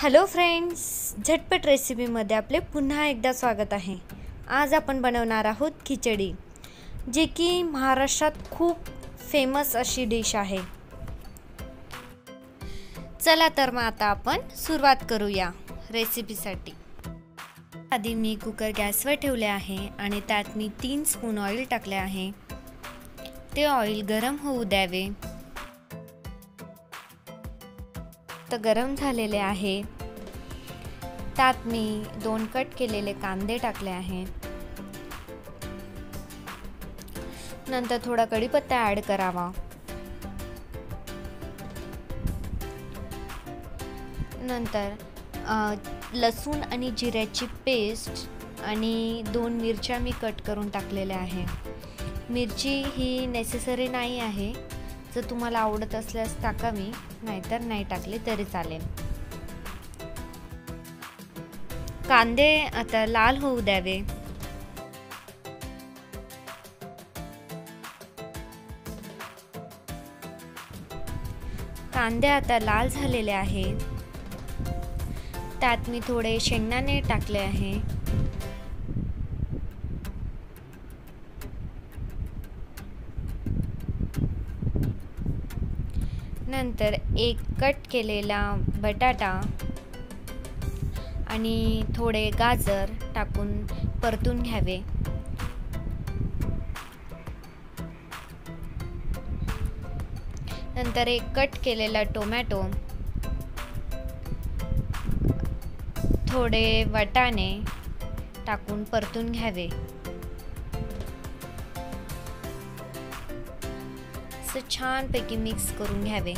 Hello friends, झटपट रेसिपीमध्ये आपले पुन्हा एकदा स्वागत आहे। आज आपण बनवणार आहोत खिचडी, जी की महाराष्ट्रात खूप फेमस अशी डिश आहे। चला तर मग आता आपण सुरुवात करूया रेसिपीसाठी। आधी मी कुकर गॅसवर ठेवले आहे आणि त्यात मी 3 स्पून ऑइल टाकले आहे। ते ऑइल गरम होऊ द्यावे। गरम झालेले आहे। त्यात मी 2 कट केलेले कांदे टाकले आहे। नंतर थोडा कढीपत्ता ॲड करावा। नंतर लसूण आणि जिऱ्याची पेस्ट आणि 2 मिरच्या मी कट करून टाकलेल्या आहे। मिरची ही नेसेसरी नाही आहे, जर तुम्हाला आवडत असल्यास टाकावी, नाहीतर नाही टाकले तरी चालेल। कांदे आता लाल होऊ द्यावे। कांदे आता लाल झालेले आहे। त्यात मी थोडे शेंगदाणे टाकले आहे। नंतर 1 कट केलेला बटाटा आणि थोडे गाजर टाकून परतून घ्यावे। नंतर 1 कट केलेला टोमॅटो, थोडे वाटाणे टाकून परतून घ्यावे। छानपैकी मिक्स करून घ्यावे।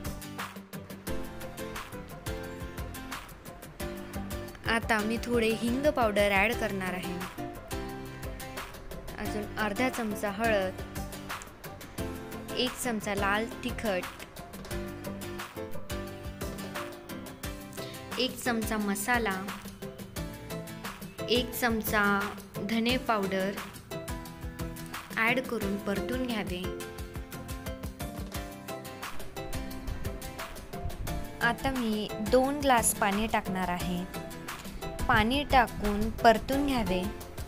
आता मी थोडे हिंग पावडर ॲड करणार आहे। अजून अर्धा चमचा हळद, 1 चमचा लाल तिखट, 1 चमचा मसाला, 1 चमचा धने पावडर ॲड करून परतून घ्यावे। आता मी 2 ग्लास पाणी टाकणार आहे। पाणी टाकून परतून घ्यावे।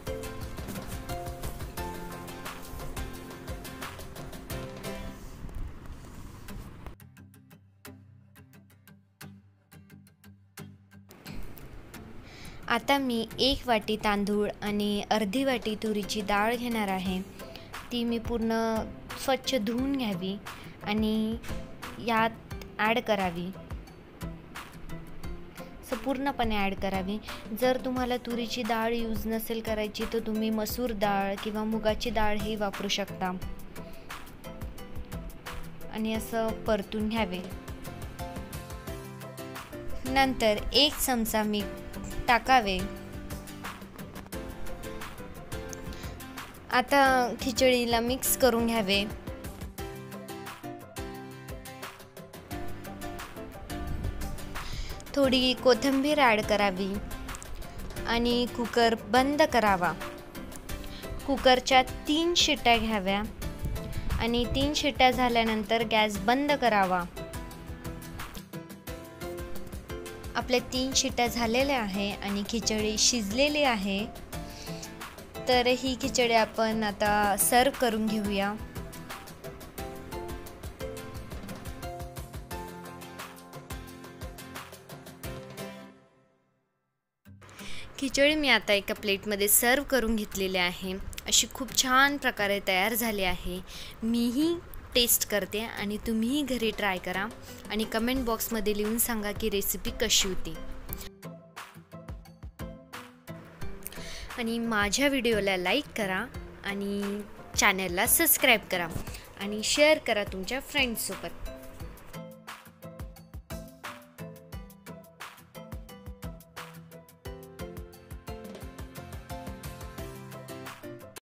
आता मी 1 वाटी तांदूळ आणि अर्धी वाटी तुरीची डाळ घेणार आहे। ती मी पूर्ण स्वच्छ धुवून घ्यावी आणि यात ॲड करावी। पूर्णपणे ॲड करावी। जर तुम्हाला तुरीची डाळ यूज नसेल करायची तर तुम्ही मसूर डाळ किंवा मुगाची डाळ ही वापरू शकता। आणि असं परतून घ्यावे। नंतर 1 चमचा मीठ टाकावे। आता खिचडीला मिक्स करून घ्यावे। थोडी कोथिंबीर ॲड करावी आणि कुकर बंद करावा। कुकरच्या 3 शिट्ट्या घ्याव्या आणि 3 शिट्ट्या झाल्यानंतर गॅस बंद करावा। आपल्या 3 शिट्ट्या झालेल्या आहे आणि खिचडी शिजलेली आहे। तर ही खिचडी आपण आता सर्व करून घेऊया। खिचडी मी आता एका प्लेटमध्ये सर्व करून घेतलेली आहे। अशी खूप छान प्रकारे तयार झाली आहे। मीही टेस्ट करते आणि तुम्हीही घरी ट्राय करा आणि कमेंट बॉक्समध्ये लिहून सांगा की रेसिपी कशी होती। आणि माझ्या व्हिडिओला लाईक करा आणि चॅनलला सबस्क्राईब करा आणि शेअर करा तुमच्या फ्रेंड्ससोबत।